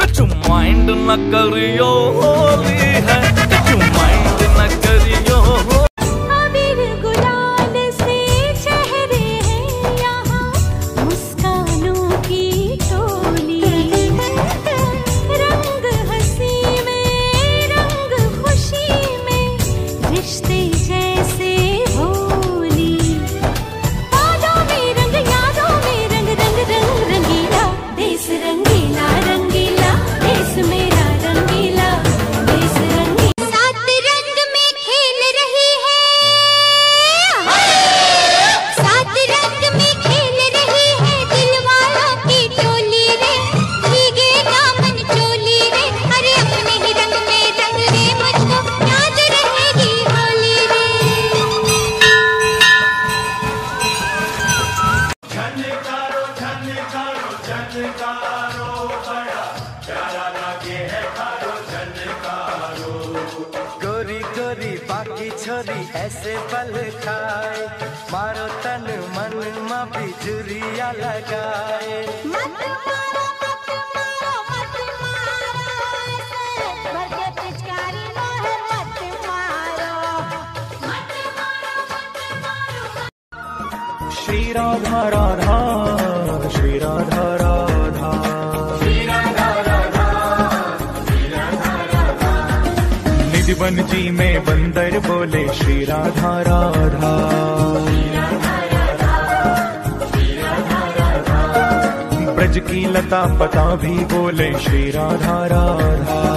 कछु माइंड न करियो होली है, कछु माइंड न करियो। अबीर गुलाल से चेहरे हैं यहाँ, मुस्कानों की टोली। रंग हंसी में रंग खुशी में, रिश्ते जैसे होली। यादों में रंग रंग रंग रंगीला देश, रंगीला रंगीला देश मेरा, रंगीला देश रंगीला। सात रंग में खेल रही है, सात रंग में खेल रही है दिलवालों की टोली रे। भीगे दामन चोली रे, अरे अपने ही रंग में रंग रे, मुझको याद रहेगी होली रे। झनकारो झनकारो झनकारो, बड़ा प्यारा लगे है कारो झनकारो। गोरी गोरी बाकी छोरी ऐसे बल खाए, मारो तन मन मा बिजुरिया लगाए। मत मारो मत मारो मत मारो ऐसे, भर के पिचकारी मोहे मत मारो। मत मारो मत मारो। श्री राधा राधा, श्री राधा राधा, निधिवन जी में बंदर बोले श्री राधा राधा। ब्रज की लता पता भी बोले श्री राधा राधा।